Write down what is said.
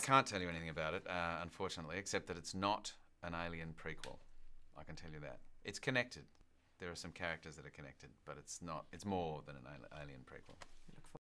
can't tell you anything about it, unfortunately, except that it's not an Alien prequel. I can tell you that. It's connected. There are some characters that are connected, but it's not. It's more than an Alien prequel.